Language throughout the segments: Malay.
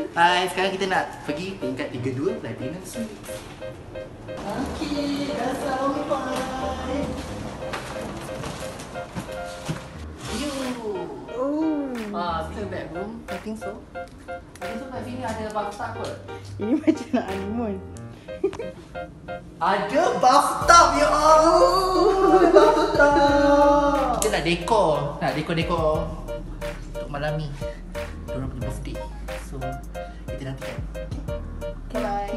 Hai, sekarang kita nak pergi tingkat 32 Platinum Suite. Okey, dah sampai. You. This is bedroom. I think so. Kat sini ada bathtub kot. Ini macam nak honeymoon. Ada bathtub, ya Allah. Bathtub. Kita nak dekor untuk malam ni. Diorang punya birthday. So, kita nantikan. Okay, bye.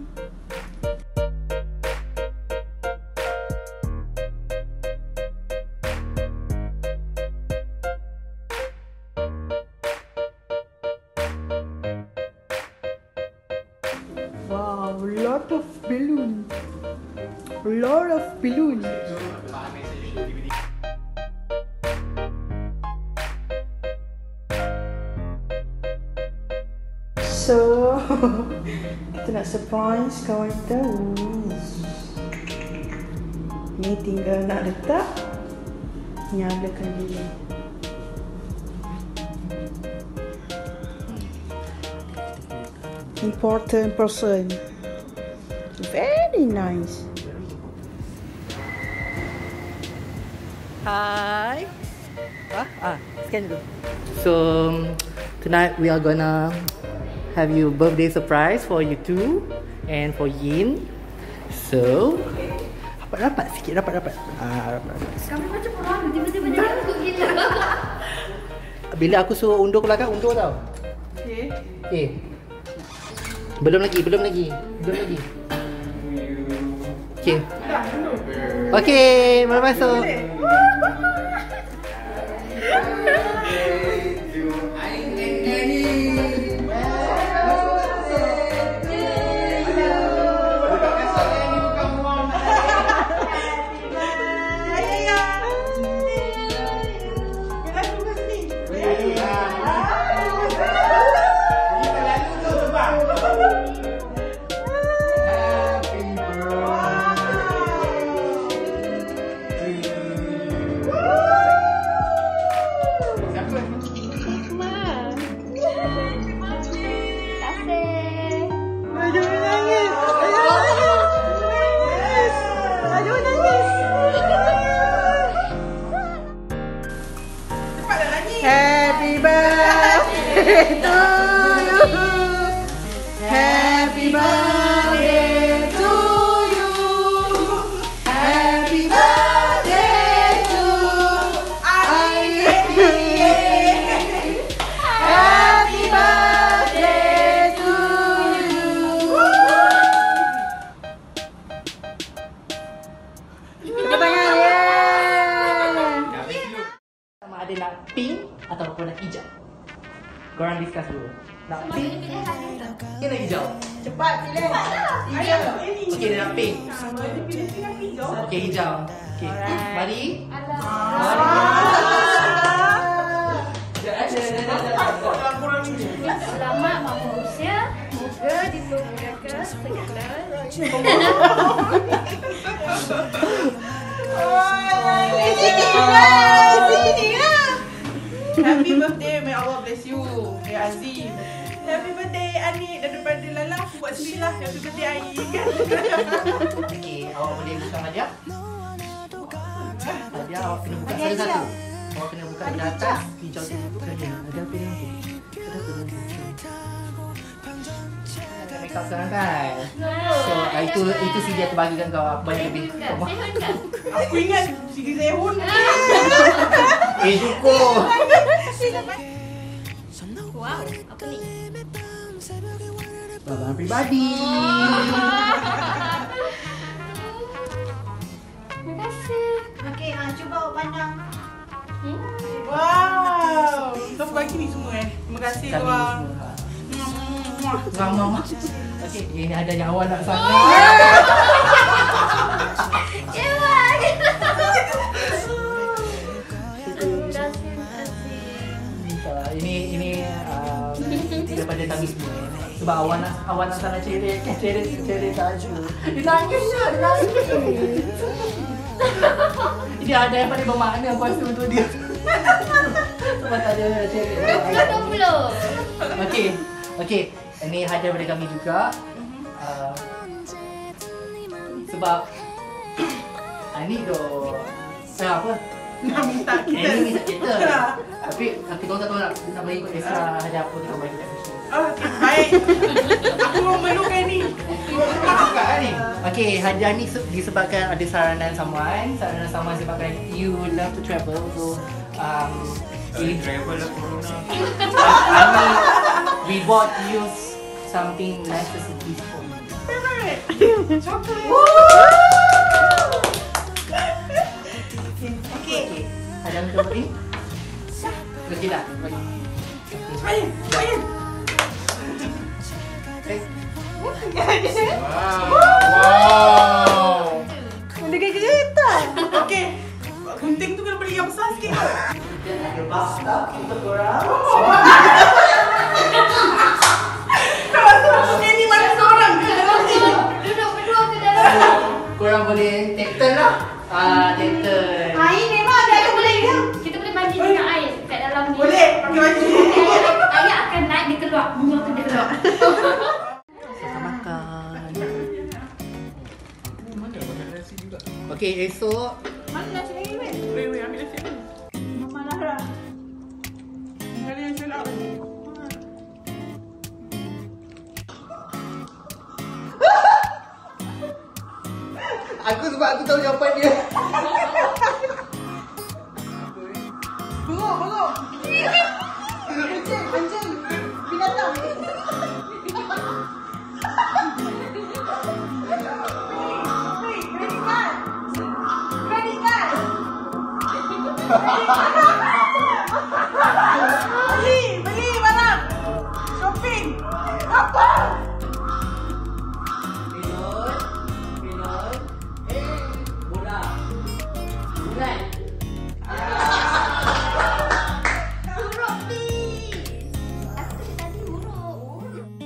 Wow, lot of balloon. Lot of balloon. So, kita nak surprise kawan kita. Ni tinggal nak letak, nyalakan dia. Important person. Very nice. Hi. Scan dulu. So, tonight we are gonna have you birthday surprise for you two and for Yin. So, rapat sikit, rapat. Kamu macam orang tiba-tiba jadi aku gila. Bila aku suruh undur ke belakang, undur tau. Okay. Belum lagi. Okay. Okay, mari masuk. Happy birthday to you. Happy birthday to you. Happy birthday to Aini. Happy birthday to you. Kita tangan ya. Sama ada nak pink ataupun nak hijau. Korang discuss dulu. Nak pink ke nak hijau? Cepat pilih. Hijau. Okey, dia nak pink. Okey, hijau. Okey. Mari. Selamat mama usia. Moga dipermudakan segala. Happy birthday, may Allah bless you. Ya Azim. Happy birthday Ani, daripada Lala aku buat sendiri lah. Happy birthday Ai. Okey, awak boleh buka hadiah. Hadiah awak kena buka satu-satu. Awak kena buka dari atas, hijau tu buka dia. Hadiah pilih nanti. Make up sekarang kan? So, itu si dia terbagikan kau apa yang lebih. Aku ingat Siti Sehun. Syukur. Wow, apa ni? Barang peribadi. Terima kasih. Okey, cuba awak pandang. Wow. Kau bagi ni semua Terima kasih Kami tuan. semua. Mama. Okey, ini ada yang awak nak sangat. Ini daripada kami semua. Sebab awak nak sana ceret baju. Dia nangis. Dia ada yang paling bermakna aku rasa untuk dia. Sebab tak ada ceret. Belum. Okey. Ini hadiah dari kami juga. Sebab ini apa? Nak minta kita. Ini minta kita. Tapi kita tak tahu nak bagi ikut extra hadiah apa kita bagi kat Fishy. Okay, baik. Aku memerlukan ni. Okay, hadiah ni disebabkan ada saranan someone sebabkan you love to travel. So travel lah corona. we bought you something necessities for you. Chocolate. Okay. Hadiah untuk ni. Okey dah. Baik. Wow. Benda kayak kereta. Okey. Gunting tu kena beli yang besar sikit. Kita ada bathtub untuk korang. Masuk ni mana seorang ke dalam ni? Duduk berdua ke dalam. Korang boleh take turn lah. Take turn. Air memang ada boleh dia. Kita boleh mandi dengan air kat dalam ni. Boleh pakai baju. Air akan naik, dia keluar. Bunga tu dia keluar. Makan. Mana makan nasi juga? Okay, esok Mana nasi lagi weh? Weh, ambil nasi ni. Mama Lahra. Kali yang selak. sebab aku tahu jawapan dia. Bengok. Anjing. Binatang. Beli barang. Shopping. Apa? Pilot. Bola. Bulan. Buruk ni. Aku tadi buruk.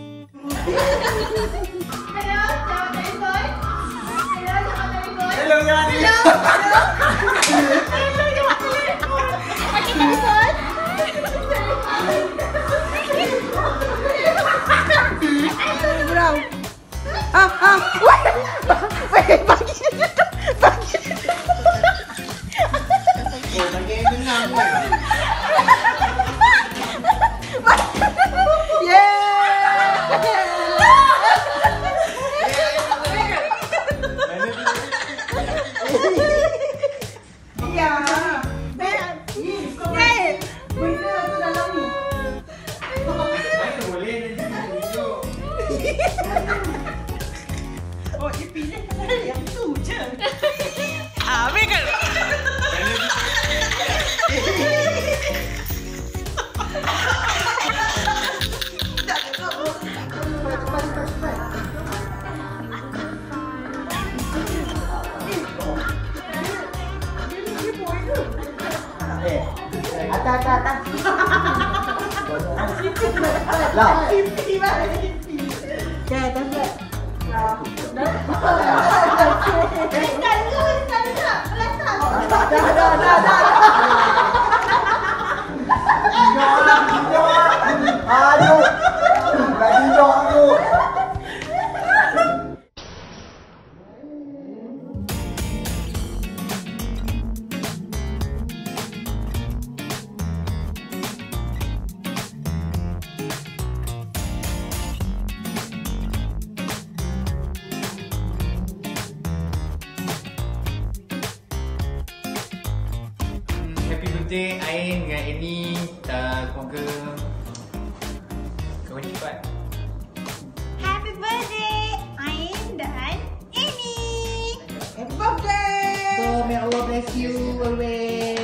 Hello, jawab telefon. Hello, jawab telefon. Hello, jangan ni. Hello, jawab telefon. Pakai telefon. Brown. Wait, bagi dia. Oh, bagi yang tenang kan. Ya. Benda tu dalam ni. Boleh nanti tunjuk. Oh, dia pilih yang tu je. Atas. Lah. Okay, dapat. Aduh. Nak tidur aku. Happy birthday Ain dengan Annie. Semoga kau cepat. Happy birthday Ain dan Annie. Happy birthday. So may Allah bless you always.